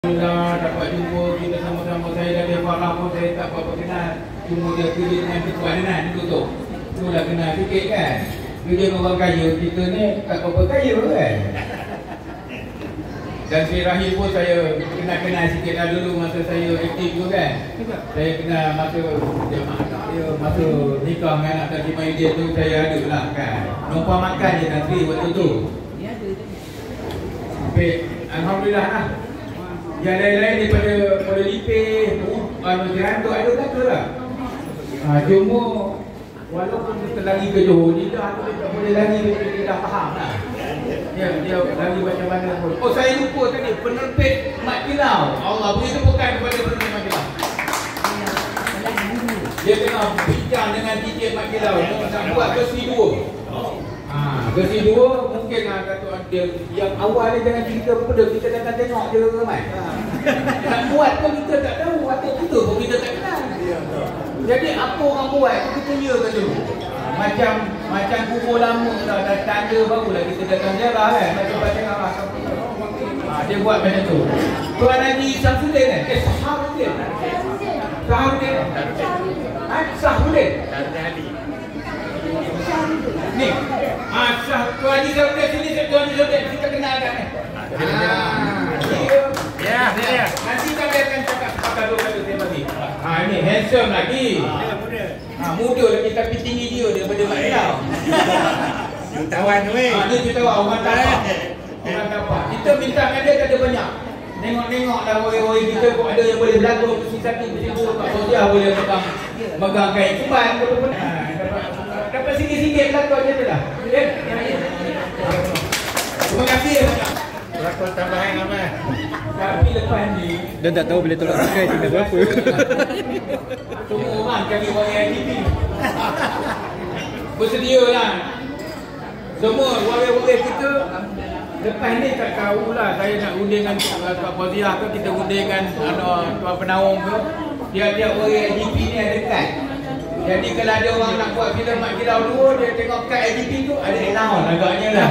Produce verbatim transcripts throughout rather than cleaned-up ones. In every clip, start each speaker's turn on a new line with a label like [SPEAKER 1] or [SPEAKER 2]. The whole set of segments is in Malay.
[SPEAKER 1] Alhamdulillah dapat jumpa kita sama-sama. Saya dah lepas lama saya tak apa-apa kenal. Cuma dia kerja dengan ketua Anan dulu tu. Tu dah kenal sikit kan. Kerja dengan orang kaya, kita ni tak apa-apa kaya kan. Dan Sri Rahim pun saya kenal-kenal sikit dah dulu masa saya aktif tu kan. Saya kenal masa dia masa nikah dengan anak Tati Maidin tu saya ada lah kan. Numpang makan je Tan Sri waktu tu. Tapi Alhamdulillah lah. Yang lain-lain daripada pada lipih, anu jerantuk ada kata lah. Ha, cuma walaupun kita lari ke Johor, dia dah tu tak boleh lari, dia dah faham lah. Dia, dia lari macam mana pun. Oh saya lupa tadi, penerbit Mat Kilau. Allah beri tepukan kepada penerbit Mat Kilau. Dia tengah bincang dengan D J Mat Kilau nak buat versi dua. Ha, versi dua mungkin lah kata dia yang awal dia jangan cerita benda, kita datang tengok je ramai. Nak buat pun kita tak tahu, atau kita pun kita tak kenal. Jadi apa orang buat kita tanyakan dulu. Macam macam kubur lama dah, dah tanda barulah kita datang ziarah kan. Macam macam arah ha, dia buat macam tu. Tuan Haji Samsudin kan? Eh Saharudin. Saharudin. Ha? Saharudin. Ni. Ah, Tuan Haji Samsudin sini, Tuan Haji Samsudin kita kenal kan ni. Ya, ya. Nanti kami akan cakap pakar dua kata saya bagi. Ha ni handsome lagi. Ha muda. Ha muda lagi tapi tinggi dia daripada Mak Kilau.
[SPEAKER 2] Jutawan weh.
[SPEAKER 1] Ha dia jutawan orang tapak. Orang tapak. Kita minta dengan dia tak ada banyak. Tengok-tengok lah orang-orang kita kok ada yang boleh berlagu kursi satu kursi dua kat sosial boleh megang megang kain kemban betul-betul. Ha dapat dapat sikit-sikit berlagu je tu dah. Ya. Terima kasih banyak.
[SPEAKER 2] Pelakon tambahan apa?
[SPEAKER 1] Tapi lepas ni
[SPEAKER 3] dia tak tahu bila tolak pakai tinggal berapa.
[SPEAKER 1] Semua orang kami orang I T P bersedia lah. Semua warga-warga kita lepas ni tak tahulah saya nak undi dengan Tuan Fauziah ke, kita undi dengan Tuan Penaung ke. Tiap-tiap warga I T P ni ada kad. Jadi kalau ada orang nak buat filem Mat Kilau dua, dia tengok kad I T P tu ada allowance agaknya lah.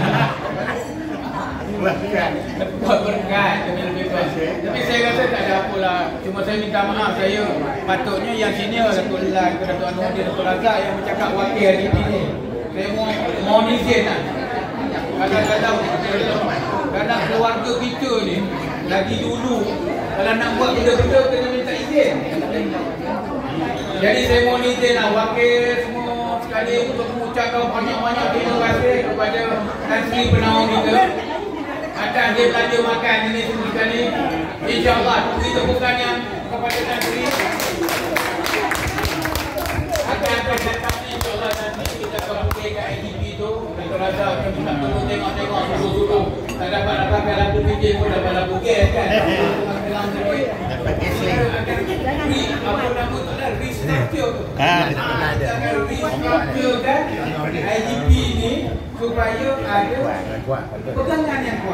[SPEAKER 1] Buat berkat kami lebih baik. Tapi saya rasa tak ada apalah. Cuma saya minta maaf, saya patutnya yang senior Datuk Lan, Datuk Anwar, Datuk Razak yang bercakap wakil hari ini ni. Saya mau mohon izin lah. Kadang-kadang kadang keluarga kita ni lagi dulu kalau nak buat benda-benda kena minta izin. Jadi saya mohon izin lah wakil semua sekali untuk mengucapkan banyak-banyak terima kasih kepada Tan Sri Penaung kita. Atas dia belanja makan ini semua kali. InsyaAllah beri tepukan yang kepada Tan Sri. Akan akan datang ni insyaAllah nanti kita akan pergi ke I T P tu. Kita rasa akan minta tolong tengok-tengok dulu-dulu. Tak dapat nak pakai lampu video pun dapat lampu gas kan.
[SPEAKER 2] Dapat gasing.
[SPEAKER 1] Apa nama tu lah? Restructure tu.
[SPEAKER 2] Haa.
[SPEAKER 1] Jangan restructure kan I T P ni supaya ada pegangan yang kuat.